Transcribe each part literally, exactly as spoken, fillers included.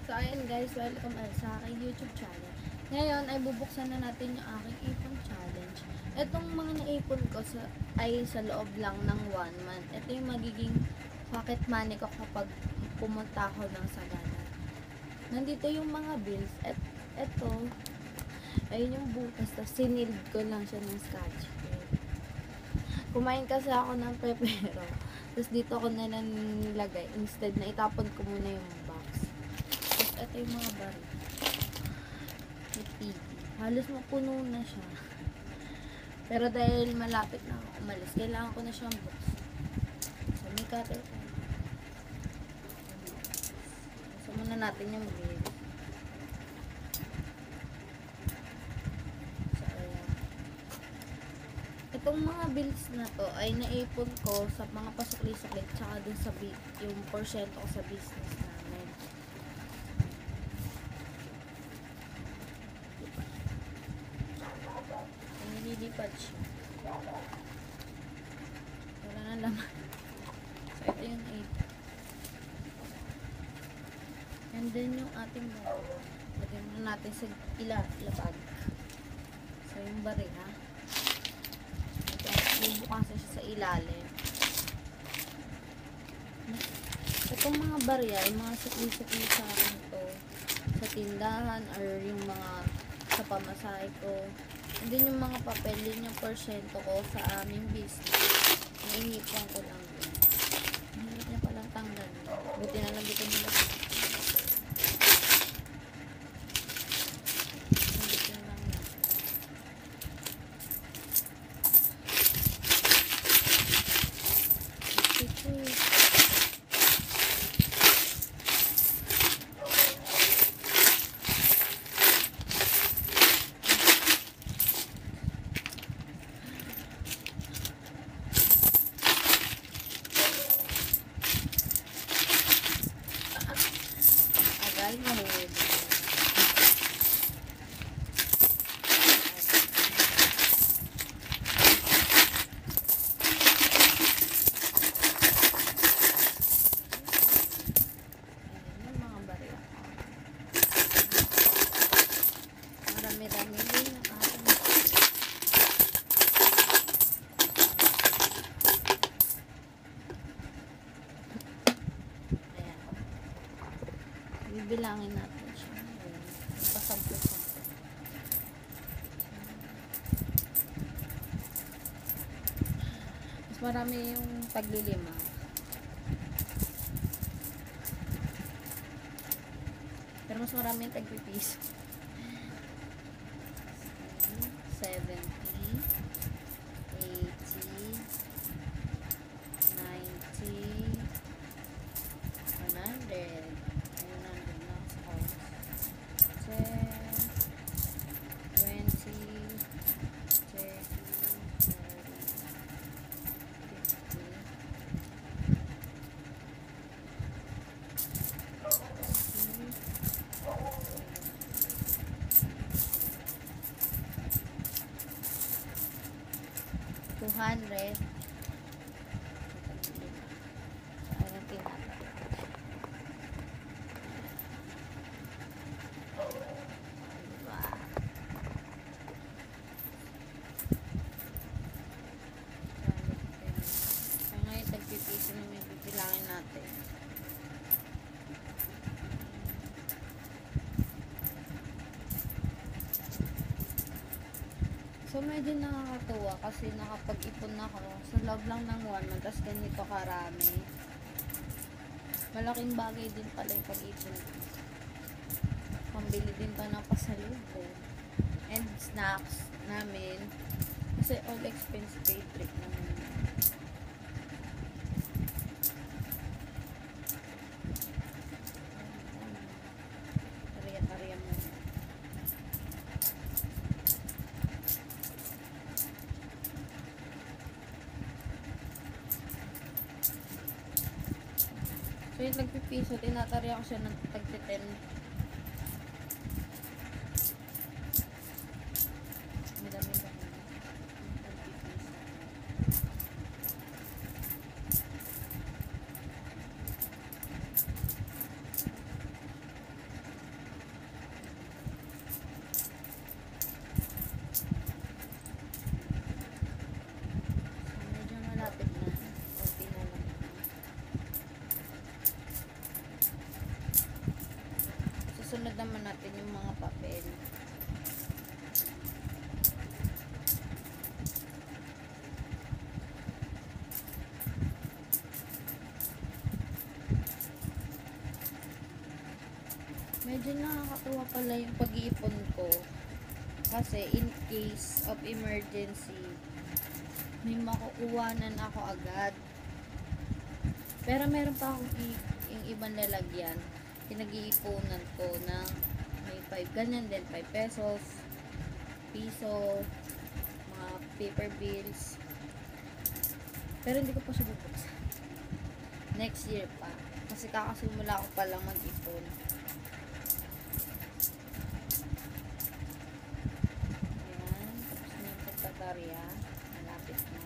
So, ayan guys, welcome uh, sa aking YouTube channel. Ngayon ay bubuksan na natin yung aking ipon challenge. Itong mga naipon ko sa, ay sa loob lang ng one month. Ito yung magiging pocket money ko kapag pumunta ako ng Sagada. Nandito yung mga bills. At ito, ayun yung butas. Tapos sinild ko lang siya ng scotch tape. Kumain kasi ako ng pepero. Tapos dito ko na lang nilagay. Instead na itapon ko muna yung box. Tapos ito yung mga baril. Halos mapuno na siya. Pero dahil malapit na ako umalis, kailangan ko na siyang box. So may cutter tayo. So muna natin yung bill. So ayan. Itong mga bills na to ay naipon ko sa mga pasukli-sukli tsaka dun sa yung porsyento ko sa business namin. Nililipad siya. Wala na laman. So ito yung eight. And then yung ating baril. Lagyan na natin sa ila, ilapag. So yung baril ha. Bubukasan siya sa ilalim. Itong mga barya, yung mga sukli-sukli sa akin to, sa tindahan, or yung mga sa pamasahe ko. And then yung mga papel, yun yung porsyento ko sa aming business. Nainipan ko lang din. Hindi niya palang tanggal. Buti na lang dito nila. Agal mahulog. Marami-rami din ang ating. Ayan. Bibilangin natin siya. Ayan. Pasampo-sampo. Mas marami yung taglilima. Pero mas marami yung tagpipiso. seventy, eighty, ninety, one hundred, one hundred na sa house, ten, twenty, thirty, forty, fifty, two hundred. Ayan, tingnan. Diba? So, ngayon, tagpipiso na may bibilangin natin. So, medyo nakakatuwa kasi nakapag-ipon na ako sa loob lang ng one month, tapos ganito karami. Malaking bagay din pala yung pag-ipon. Pambili din pa ng pasalubong and snacks namin kasi all expense paid trip namin. Kariya-kariya mo. So yung nagpipiso, tinatarya ko siya ng tagtiten. Madami ba na? Tagpipiso. mga papel. Medyo nakakatuwa pala yung pag-iipon ko. Kasi in case of emergency, may makukuhanan ako agad. Pero meron pa akong yung ibang lalagyan. Pinag-iipunan ko ng may five, ganyan din, five pesos, piso, mga paper bills. Pero hindi ko pa siya bubuksan. Next year pa. Kasi kakasimula ko palang mag-ipon. Ayan. Tapos na yung pagkatarya. Malapit na.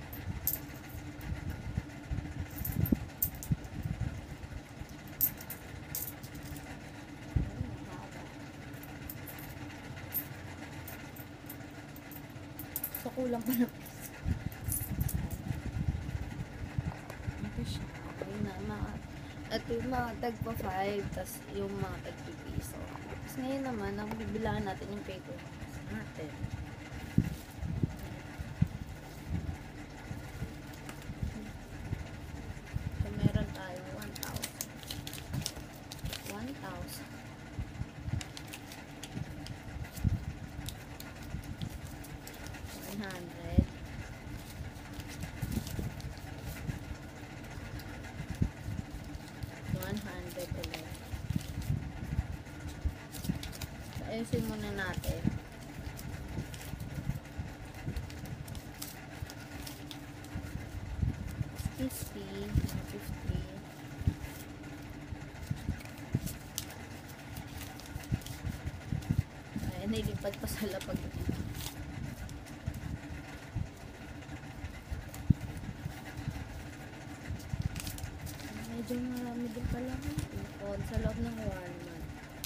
So, kulang pa ng piso. Ito siya. Okay na. Mga, at yung mga tagpa five, tas yung mga tagpa piso. Tapos ngayon naman, ang bibilangan natin yung paper natin. So, meron tayo one thousand. one thousand. one hundred. one hundred ulit. So, ayusin muna natin. fifty. fifty. Ay, nilipad pa sa lapag dito. Medyo marami din pala ipon sa loob ng one month.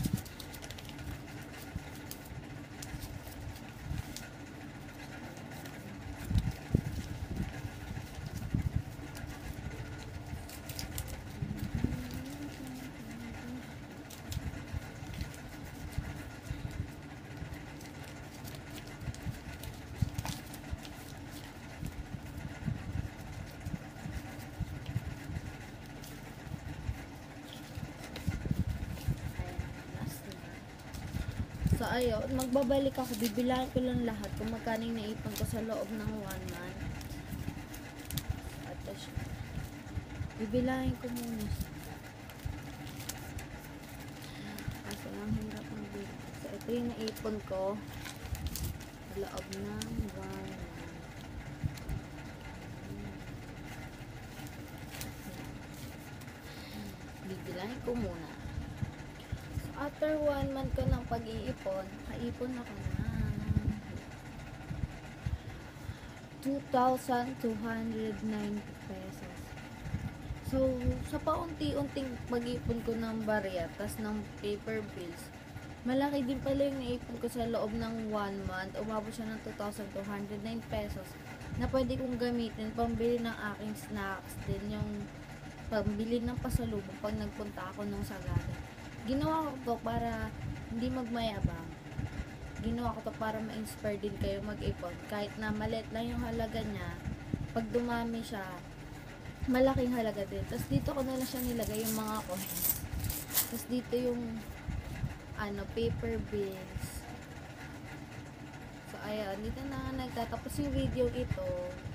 So, ayun, magbabalik ako. Bibilahin ko lang lahat kung magkano yung naipon ko sa loob ng one month. At siya. Bibilahin ko muna siya. Kasi ang hirap ng bilang. So, ito yung naipon ko sa loob ng one month. Bibilahin ko muna. After one month ko ng pag-iipon, kaipon ako ng two thousand two hundred ninety pesos. So, sa paunti-unting pag-iipon ko ng barya, tas ng paper bills, malaki din pala yung naipon ko sa loob ng one month. Umabot siya ng two thousand two hundred nine pesos na pwede kong gamitin pambili ng aking snacks, din yung pambili ng pasalubong pag nagpunta ako ng Sagada. Ginawa ko to para hindi magmayabang. Ginawa ko to para ma-inspire din kayo mag-ipon. Kahit na maliit lang yung halaga niya, pag dumami siya, malaking halaga din. Tapos dito ko na lang siya nilagay yung mga coins. Tapos dito yung ano, paper bills. So, ayan. Dito na nagtatapos yung video ito.